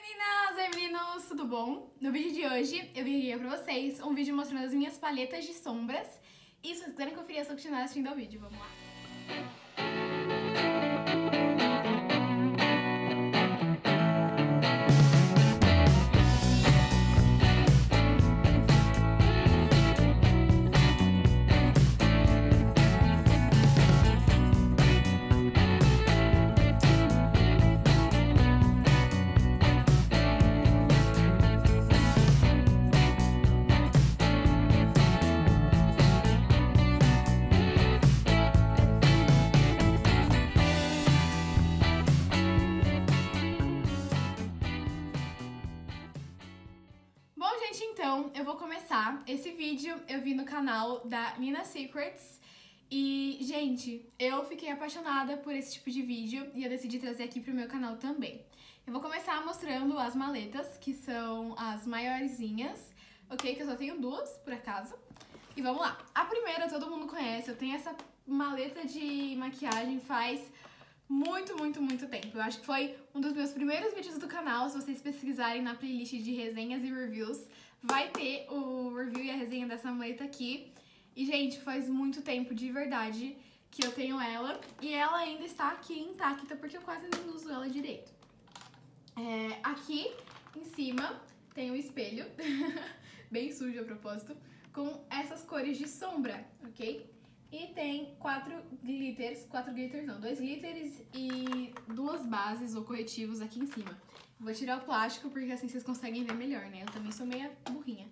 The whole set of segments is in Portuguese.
meninas e meninos, tudo bom? No vídeo de hoje eu vim aqui pra vocês um vídeo mostrando as minhas paletas de sombras. E se vocês quiserem conferir, é só continuar assistindo ao vídeo, vamos lá. Então, eu vou começar. Esse vídeo eu vi no canal da Nina Secrets e, gente, eu fiquei apaixonada por esse tipo de vídeo e eu decidi trazer aqui pro meu canal também. Eu vou começar mostrando as maletas, que são as maiorzinhas, ok? Que eu só tenho duas, por acaso. E vamos lá. A primeira todo mundo conhece, eu tenho essa maleta de maquiagem faz muito tempo. Eu acho que foi um dos meus primeiros vídeos do canal. Se vocês pesquisarem na playlist de resenhas e reviews, vai ter o review e a resenha dessa maleta aqui. E, gente, faz muito tempo, de verdade, que eu tenho ela. E ela ainda está aqui intacta, porque eu quase nem uso ela direito. Aqui, em cima, tem um espelho, bem sujo a propósito, com essas cores de sombra, ok? E tem dois glitters e duas bases ou corretivos aqui em cima. Vou tirar o plástico porque assim vocês conseguem ver melhor, né? Eu também sou meia burrinha.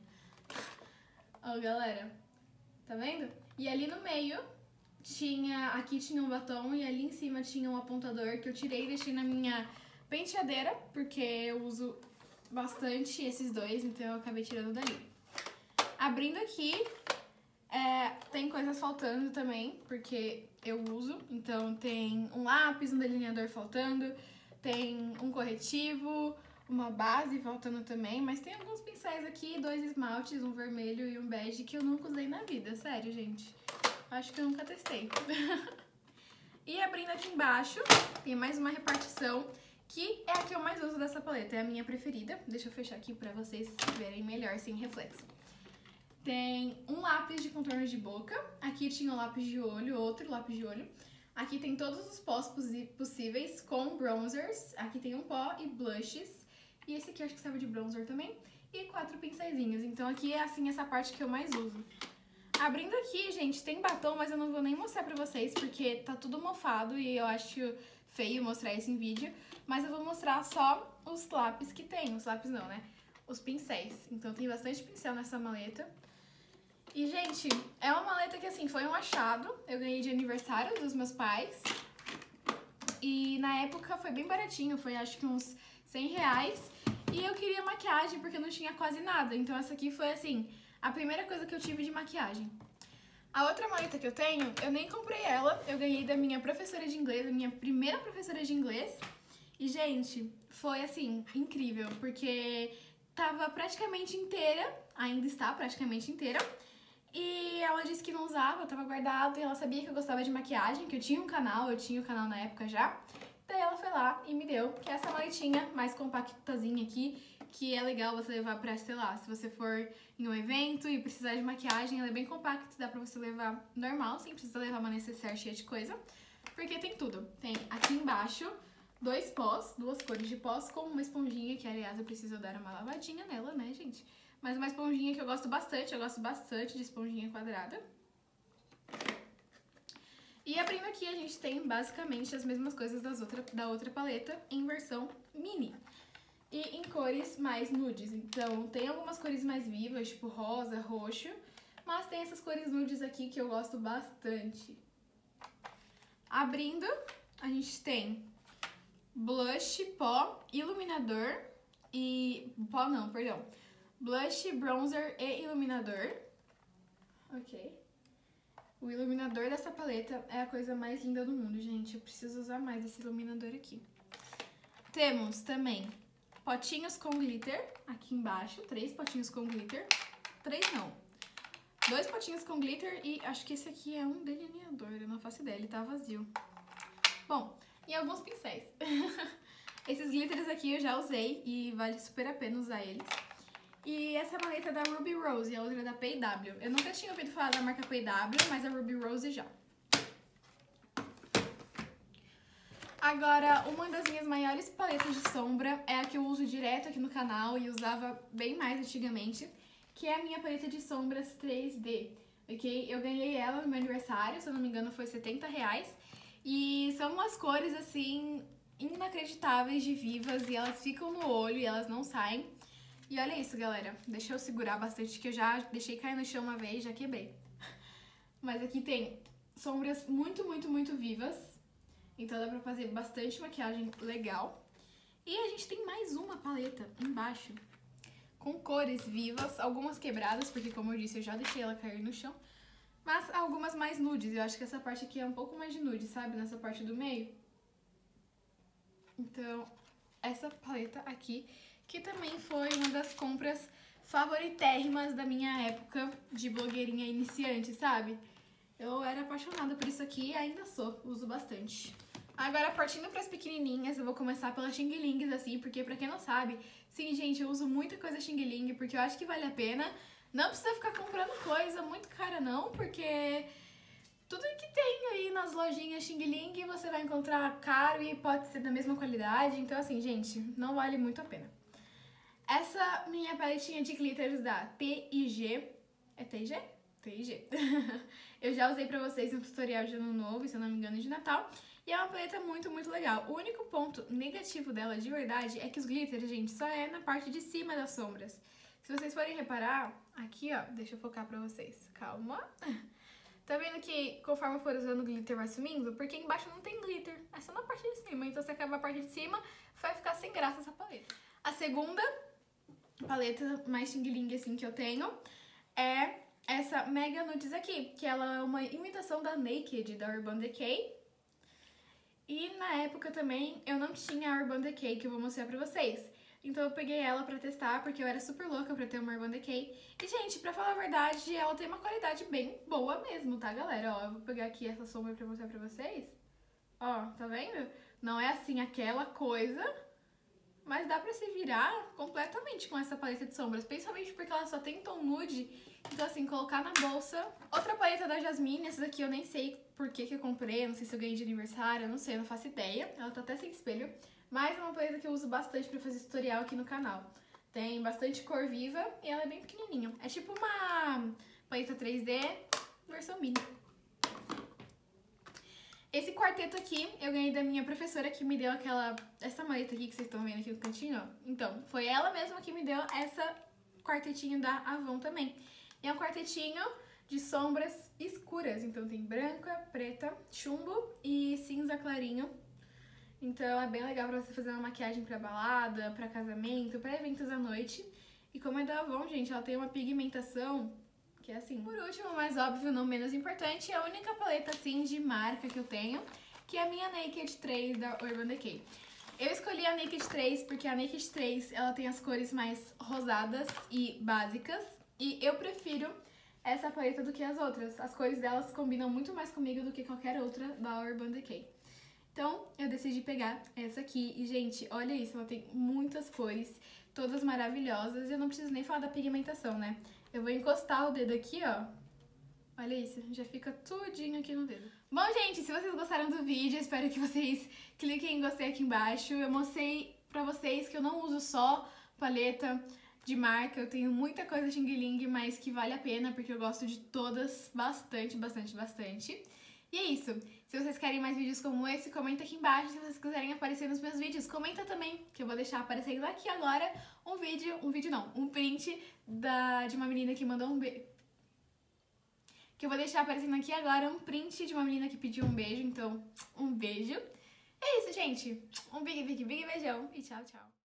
Ó, galera, tá vendo? E ali no meio aqui tinha um batom e ali em cima tinha um apontador que eu tirei e deixei na minha penteadeira, porque eu uso bastante esses dois, então eu acabei tirando dali. Abrindo aqui, tem coisas faltando também, porque eu uso. Então tem um lápis, um delineador faltando, tem um corretivo, uma base faltando também, mas tem alguns pincéis aqui, dois esmaltes, um vermelho e um bege que eu nunca usei na vida, sério, gente. Acho que eu nunca testei. E abrindo aqui embaixo, tem mais uma repartição, que é a que eu mais uso dessa paleta, é a minha preferida. Deixa eu fechar aqui pra vocês verem melhor, sem reflexo. Tem um lápis de contorno de boca, aqui tinha um lápis de olho, outro lápis de olho. Aqui tem todos os pós possíveis com bronzers, aqui tem um pó e blushes. E esse aqui acho que serve de bronzer também. E 4 pincéisinhos, então aqui é assim essa parte que eu mais uso. Abrindo aqui, gente, tem batom, mas eu não vou nem mostrar pra vocês porque tá tudo mofado e eu acho feio mostrar isso em vídeo. Mas eu vou mostrar só os lápis que tem, os lápis não, né? Os pincéis, então tem bastante pincel nessa maleta. E, gente, é uma maleta que, assim, foi um achado. Eu ganhei de aniversário dos meus pais. E, na época, foi bem baratinho. Foi, acho que uns R$100. E eu queria maquiagem, porque não tinha quase nada. Então, essa aqui foi, assim, a primeira coisa que eu tive de maquiagem. A outra maleta que eu tenho, eu nem comprei ela. Eu ganhei da minha professora de inglês, a minha primeira professora de inglês. E, gente, foi, assim, incrível. Porque tava praticamente inteira. Ainda está praticamente inteira. E ela disse que não usava, tava guardado, e ela sabia que eu gostava de maquiagem, que eu tinha o canal na época já. Daí ela foi lá e me deu, que é essa maletinha mais compactazinha aqui, que é legal você levar pra, sei lá, se você for em um evento e precisar de maquiagem, ela é bem compacta, dá pra você levar normal, sem precisar levar uma necessaire cheia de coisa, porque tem tudo. Tem aqui embaixo duas cores de pós, com uma esponjinha, que aliás eu preciso dar uma lavadinha nela, né, gente? Mas uma esponjinha que eu gosto bastante de esponjinha quadrada. E abrindo aqui a gente tem basicamente as mesmas coisas da outra paleta em versão mini. E em cores mais nudes, então tem algumas cores mais vivas, tipo rosa, roxo, mas tem essas cores nudes aqui que eu gosto bastante. Abrindo, a gente tem blush, pó, iluminador pó não, perdão. Blush, bronzer e iluminador. Ok. O iluminador dessa paleta é a coisa mais linda do mundo, gente. Eu preciso usar mais esse iluminador aqui. Temos também potinhos com glitter aqui embaixo. 3 potinhos com glitter. 3 não. 2 potinhos com glitter e acho que esse aqui é um delineador. Eu não faço ideia, ele tá vazio. Bom, e alguns pincéis. Esses glitters aqui eu já usei e vale super a pena usar eles. E essa maleta é da Ruby Rose e a outra é da P&W. Eu nunca tinha ouvido falar da marca P&W, mas a Ruby Rose já. Agora, uma das minhas maiores paletas de sombra é a que eu uso direto aqui no canal e usava bem mais antigamente, que é a minha paleta de sombras 3D, ok? Eu ganhei ela no meu aniversário, se eu não me engano foi R$70, e são umas cores, assim, inacreditáveis de vivas e elas ficam no olho e elas não saem. E olha isso, galera, deixa eu segurar bastante que eu já deixei cair no chão uma vez, já quebrei. Mas aqui tem sombras muito vivas. Então dá pra fazer bastante maquiagem legal. E a gente tem mais uma paleta embaixo, com cores vivas, algumas quebradas, porque como eu disse, eu já deixei ela cair no chão. Mas algumas mais nudes, eu acho que essa parte aqui é um pouco mais de nude, sabe? Nessa parte do meio. Então, essa paleta aqui, que também foi uma das compras favoritérrimas da minha época de blogueirinha iniciante, sabe? Eu era apaixonada por isso aqui e ainda sou, uso bastante. Agora, partindo para as pequenininhas, eu vou começar pelas Xing Lings, assim, porque pra quem não sabe, sim, gente, eu uso muita coisa Xing Ling, porque eu acho que vale a pena. Não precisa ficar comprando coisa muito cara, não, porque tudo que tem aí nas lojinhas Xing Ling você vai encontrar caro e pode ser da mesma qualidade. Então, assim, gente, não vale muito a pena. Essa minha paletinha de glitters da TIG... É TIG? TIG. Eu já usei pra vocês no tutorial de Ano Novo, se eu não me engano, de Natal. E é uma paleta muito legal. O único ponto negativo dela, de verdade, é que os glitters, gente, só é na parte de cima das sombras. Se vocês forem reparar, aqui, ó, deixa eu focar pra vocês. Calma. Tá vendo que conforme for usando o glitter vai sumindo? Porque embaixo não tem glitter, é só na parte de cima. Então se acabar a parte de cima, vai ficar sem graça essa paleta. A segunda paleta mais Xing Ling, assim, que eu tenho é essa Mega Nudes aqui, que ela é uma imitação da Naked, da Urban Decay. E na época também eu não tinha a Urban Decay, que eu vou mostrar pra vocês. Então eu peguei ela pra testar, porque eu era super louca pra ter uma Urban Decay. E, gente, pra falar a verdade, ela tem uma qualidade bem boa mesmo, tá, galera? Ó, eu vou pegar aqui essa sombra pra mostrar pra vocês. Ó, tá vendo? Não é assim aquela coisa, mas dá pra se virar completamente com essa paleta de sombras. Principalmente porque ela só tem tom nude. Então, assim, colocar na bolsa. Outra paleta da Jasmine, essa daqui eu nem sei por que eu comprei. Não sei se eu ganhei de aniversário, eu não sei, eu não faço ideia. Ela tá até sem espelho. Mas é uma paleta que eu uso bastante pra fazer tutorial aqui no canal. Tem bastante cor viva e ela é bem pequenininha. É tipo uma paleta 3D versão mini. Esse quarteto aqui eu ganhei da minha professora que me deu essa maleta aqui que vocês estão vendo aqui no cantinho, ó. Então, foi ela mesma que me deu essa quartetinho da Avon também. E é um quartetinho de sombras escuras. Então tem branca, preta, chumbo e cinza clarinho. Então é bem legal pra você fazer uma maquiagem pra balada, pra casamento, pra eventos à noite. E como é da Avon, gente, ela tem uma pigmentação que é assim. Por último, mas óbvio, não menos importante, é a única paleta assim de marca que eu tenho, que é a minha Naked 3 da Urban Decay. Eu escolhi a Naked 3 porque a Naked 3 ela tem as cores mais rosadas e básicas. E eu prefiro essa paleta do que as outras. As cores delas combinam muito mais comigo do que qualquer outra da Urban Decay. Então, eu decidi pegar essa aqui. E, gente, olha isso, ela tem muitas cores, todas maravilhosas. E eu não preciso nem falar da pigmentação, né? Eu vou encostar o dedo aqui, ó. Olha isso, já fica tudinho aqui no dedo. Bom, gente, se vocês gostaram do vídeo, espero que vocês cliquem em gostei aqui embaixo. Eu mostrei pra vocês que eu não uso só paleta de marca, eu tenho muita coisa Xing Ling, mas que vale a pena, porque eu gosto de todas bastante. E é isso. Se vocês querem mais vídeos como esse, comenta aqui embaixo. Se vocês quiserem aparecer nos meus vídeos, comenta também, que eu vou deixar aparecendo aqui agora um print de uma menina que mandou um beijo. Que eu vou deixar aparecendo aqui agora um print de uma menina que pediu um beijo, então um beijo. É isso, gente. Um big beijão e tchau, tchau.